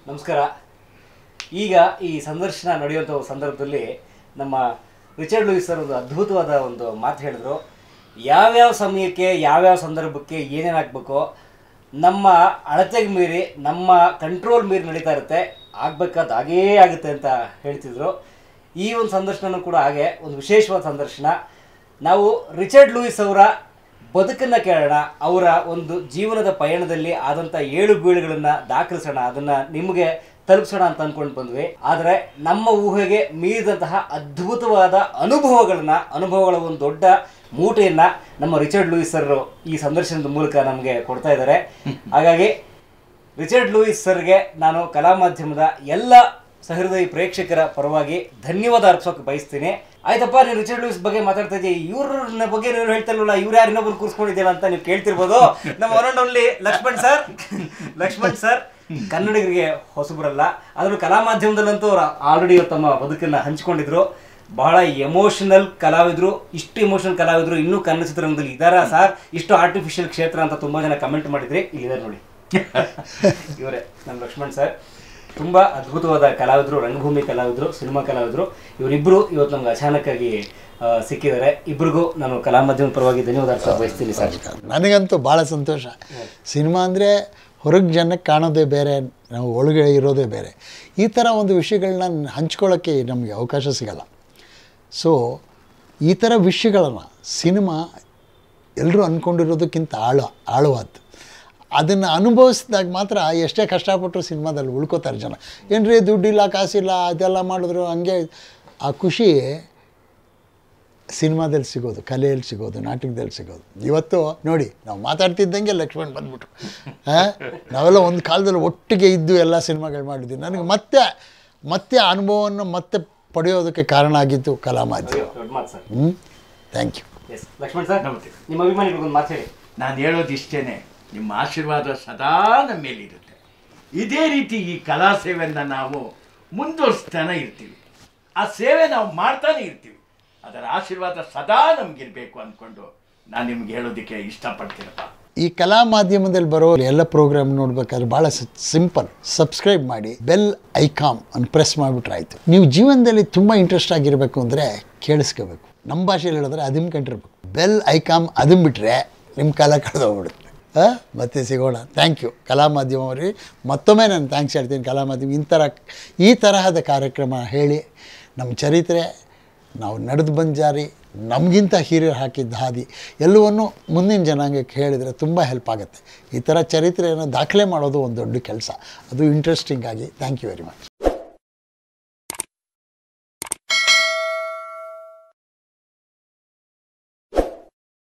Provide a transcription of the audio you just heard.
ನಮಸ್ಕಾರ. ಈಗ ಈ ಸಂದರ್ಶನ ನಡೆಯುವಂಥ ಸಂದರ್ಭದಲ್ಲಿ ನಮ್ಮ ರಿಚರ್ಡ್ ಲೂಯಿಸ್ ಸರ್ ಒಂದು ಅದ್ಭುತವಾದ ಒಂದು ಮಾತು ಹೇಳಿದ್ರು. ಯಾವ್ಯಾವ ಸಮಯಕ್ಕೆ ಯಾವ್ಯಾವ ಸಂದರ್ಭಕ್ಕೆ ಏನೇನು ಹಾಕಬೇಕೋ ನಮ್ಮ ಅಳತೆಗೆ ಮೀರಿ ನಮ್ಮ ಕಂಟ್ರೋಲ್ ಮೀರಿ ನಡೀತಾ ಇರುತ್ತೆ, ಆಗಬೇಕಾದ ಹಾಗೇ ಆಗುತ್ತೆ ಅಂತ ಹೇಳ್ತಿದ್ರು. ಈ ಒಂದು ಸಂದರ್ಶನನೂ ಕೂಡ ಹಾಗೆ ಒಂದು ವಿಶೇಷವಾದ ಸಂದರ್ಶನ. ನಾವು ರಿಚರ್ಡ್ ಲೂಯಿಸ್ ಅವರ ಬದುಕನ್ನು ಕೇಳೋಣ, ಅವರ ಒಂದು ಜೀವನದ ಪಯಣದಲ್ಲಿ ಆದಂಥ ಏಳು ಬೀಳುಗಳನ್ನು ದಾಖಲಿಸೋಣ, ಅದನ್ನು ನಿಮಗೆ ತಲುಪಿಸೋಣ ಅಂತ ಅಂದ್ಕೊಂಡು ಬಂದ್ವಿ. ಆದರೆ ನಮ್ಮ ಊಹೆಗೆ ಮೀರಿದಂತಹ ಅದ್ಭುತವಾದ ಅನುಭವಗಳ ಒಂದು ದೊಡ್ಡ ಮೂಟೆಯನ್ನು ನಮ್ಮ ರಿಚರ್ಡ್ ಲೂಯಿಸ್ ಸರ್ ಈ ಸಂದರ್ಶನದ ಮೂಲಕ ನಮಗೆ ಕೊಡ್ತಾ ಇದ್ದಾರೆ. ಹಾಗಾಗಿ ರಿಚರ್ಡ್ ಲೂಯಿಸ್ ಸರ್ಗೆ ನಾನು ಕಲಾ ಮಾಧ್ಯಮದ ಎಲ್ಲ ಸಹೃದಯಿ ಪ್ರೇಕ್ಷಕರ ಪರವಾಗಿ ಧನ್ಯವಾದ ಅರ್ಪಿಸೋಕೆ ಬಯಸ್ತೀನಿ. ಆಯ್ತಪ್ಪ, ನೀನು ರಿಚರ್ಡ್ ಲೂಯಿಸ್ ಬಗ್ಗೆ ಮಾತಾಡ್ತಾ ಇದ್ದೀವಿ, ಇವ್ರನ್ನ ಬಗ್ಗೆ ನೀವು ಹೇಳ್ತಾ ಇಲ್ವಲ್ಲ, ಇವ್ರು ಯಾರು ಇನ್ನೊಬ್ಬರು ಕೂರಿಸ್ಕೊಂಡಿದ್ದೀರ ಅಂತ ನೀವು ಕೇಳ್ತಿರ್ಬೋದು. ನಮ್ಮ one and only Lakshman sir ಕನ್ನಡಿಗರಿಗೆ ಹೊಸಬರಲ್ಲ, ಅದನ್ನು ಕಲಾ ಮಾಧ್ಯಮದಲ್ಲಂತೂ ಅವರು ಆಲ್ರೆಡಿ ತಮ್ಮ ಬದುಕನ್ನು ಹಂಚಿಕೊಂಡಿದ್ರು. ಬಹಳ ಎಮೋಷನಲ್ ಕಲಾವಿದರು. ಇಷ್ಟು ಎಮೋಷನಲ್ ಕಲಾವಿದರು ಇನ್ನೂ ಕನ್ನಡ ಚಿತ್ರರಂಗದಲ್ಲಿ ಇದ್ದಾರಾ ಸರ್, ಇಷ್ಟು ಆರ್ಟಿಫಿಷಿಯಲ್ ಕ್ಷೇತ್ರ ಅಂತ ತುಂಬ ಜನ ಕಮೆಂಟ್ ಮಾಡಿದ್ರಿ. ಇಲ್ಲಿದ್ದಾರೆ ನೋಡಿ, ಇವರೇ ನಮ್ಮ ಲಕ್ಷ್ಮಣ್ ಸರ್. ತುಂಬ ಅದ್ಭುತವಾದ ಕಲಾವಿದರು, ರಂಗಭೂಮಿ ಕಲಾವಿದರು, ಸಿನಿಮಾ ಕಲಾವಿದರು. ಇವರಿಬ್ಬರು ಇವತ್ತು ನಮ್ಗೆ ಅಚಾನಕ್ಕಾಗಿ ಸಿಕ್ಕಿದ್ದಾರೆ. ಇಬ್ಬರಿಗೂ ನಾನು ಕಲಾ ಮಾಧ್ಯಮದ ಪರವಾಗಿ ಧನ್ಯವಾದ ಬಯಸ್ತೀನಿ ಸರ್. ನನಗಂತೂ ಭಾಳ ಸಂತೋಷ. ಸಿನಿಮಾ ಅಂದರೆ ಹೊರಗೆ ಜನಕ್ಕೆ ಕಾಣೋದೇ ಬೇರೆ, ನಾವು ಒಳಗಡೆ ಇರೋದೇ ಬೇರೆ. ಈ ಥರ ಒಂದು ವಿಷಯಗಳನ್ನ ಹಂಚ್ಕೊಳ್ಳೋಕ್ಕೆ ನಮಗೆ ಅವಕಾಶ ಸಿಗಲ್ಲ. ಸೊ ಈ ಥರ ವಿಷಯಗಳನ್ನು ಸಿನಿಮಾ ಎಲ್ಲರೂ ಅಂದ್ಕೊಂಡಿರೋದಕ್ಕಿಂತ ಆಳವಾದ್ದು. ಅದನ್ನು ಅನುಭವಿಸಿದಾಗ ಮಾತ್ರ ಎಷ್ಟೇ ಕಷ್ಟಪಟ್ಟರು ಸಿನಿಮಾದಲ್ಲಿ ಉಳ್ಕೋತಾರೆ ಜನ. ಏನ್ರಿ ದುಡ್ಡಿಲ್ಲ, ಕಾಸಿಲ್ಲ, ಅದೆಲ್ಲ ಮಾಡಿದ್ರು ಹಂಗೆ. ಆ ಖುಷಿ ಸಿನಿಮಾದಲ್ಲಿ ಸಿಗೋದು, ಕಲೆಯಲ್ಲಿ ಸಿಗೋದು, ನಾಟಕದಲ್ಲಿ ಸಿಗೋದು. ಇವತ್ತು ನೋಡಿ, ನಾವು ಮಾತಾಡ್ತಿದ್ದಂಗೆ ಲಕ್ಷ್ಮಣ್ ಬಂದ್ಬಿಟ್ರು. ನಾವೆಲ್ಲ ಒಂದು ಕಾಲದಲ್ಲಿ ಒಟ್ಟಿಗೆ ಇದ್ದು ಎಲ್ಲ ಸಿನಿಮಾಗಳು ಮಾಡಿದ್ವಿ. ನನಗೆ ಮತ್ತೆ ಅನುಭವವನ್ನು ಮತ್ತೆ ಪಡೆಯೋದಕ್ಕೆ ಕಾರಣ ಆಗಿತ್ತು ಕಲಾ ಮಾಧ್ಯಮ. Thank you. ಲಕ್ಷ್ಮಣ್ ಸರ್, ನಿಮ್ಮ ಅಭಿಮಾನಿಗಳಿಗೊಂದು ಮಾತು ಹೇಳಿ. ನಾನು ಹೇಳೋದು ಇಷ್ಟೇ, ನಿಮ್ಮ ಆಶೀರ್ವಾದ ಸದಾ ನಮ್ಮ ಮೇಲಿರುತ್ತೆ. ಇದೇ ರೀತಿ ಈ ಕಲಾ ಸೇವೆಯನ್ನು ನಾವು ಮುಂದುವರಿಸ್ತಾನೆ ಇರ್ತೀವಿ. ಆ ಸೇವೆ ನಾವು ಮಾಡ್ತಾನೆ ಇರ್ತೀವಿ. ಅದರ ಆಶೀರ್ವಾದ ಸದಾ ನಮಗಿರಬೇಕು ಅಂದ್ಕೊಂಡು ನಾನು ನಿಮ್ಗೆ ಹೇಳೋದಕ್ಕೆ ಇಷ್ಟಪಡ್ತೀನಪ್ಪ. ಈ ಕಲಾ ಮಾಧ್ಯಮದಲ್ಲಿ ಬರೋ ಎಲ್ಲ ಪ್ರೋಗ್ರಾಮ್ ನೋಡ್ಬೇಕಾದ್ರೆ ಭಾಳ ಸಿಂಪಲ್. ಸಬ್ಸ್ಕ್ರೈಬ್ ಮಾಡಿ, ಬೆಲ್ ಐಕಾನ್ ಅನ್ನು ಪ್ರೆಸ್ ಮಾಡಿಬಿಟ್ರೆ ಆಯಿತು. ನೀವು ಜೀವನದಲ್ಲಿ ತುಂಬ ಇಂಟ್ರೆಸ್ಟ್ ಆಗಿರಬೇಕು ಅಂದರೆ ಕೇಳಿಸ್ಕೋಬೇಕು. ನಮ್ಮ ಭಾಷೆಯಲ್ಲಿ ಹೇಳಿದ್ರೆ ಅದಿಮ್ಕೊಂಡಿರ್ಬೇಕು. ಬೆಲ್ ಐಕಾನ್ ಅದಿಮ್ಬಿಟ್ರೆ ನಿಮ್ಮ ಕಾಲ ಕಳೆದೋಗ್ಬಿಡುತ್ತೆ. ಮತ್ತೆ ಸಿಗೋಣ. ಥ್ಯಾಂಕ್ ಯು ಕಲಾ ಮಾಧ್ಯಮ ಅವರಿಗೆ. ಮತ್ತೊಮ್ಮೆ ನಾನು ಥ್ಯಾಂಕ್ಸ್ ಹೇಳ್ತೀನಿ. ಕಲಾ ಮಾಧ್ಯಮ ಈ ತರಹದ ಕಾರ್ಯಕ್ರಮ ಹೇಳಿ ನಮ್ಮ ಚರಿತ್ರೆ, ನಾವು ನಡೆದು ಬಂದ ಜಾರಿ, ನಮಗಿಂತ ಹಿರಿಯರು ಹಾಕಿದ್ದ ಹಾದಿ ಎಲ್ಲವನ್ನೂ ಮುಂದಿನ ಜನಾಂಗಕ್ಕೆ ಹೇಳಿದರೆ ತುಂಬ ಹೆಲ್ಪ್ ಆಗುತ್ತೆ. ಈ ಥರ ಚರಿತ್ರೆಯನ್ನು ದಾಖಲೆ ಮಾಡೋದು ಒಂದು ದೊಡ್ಡ ಕೆಲಸ. ಅದು ಇಂಟ್ರೆಸ್ಟಿಂಗ್ ಆಗಿ. Thank you very much.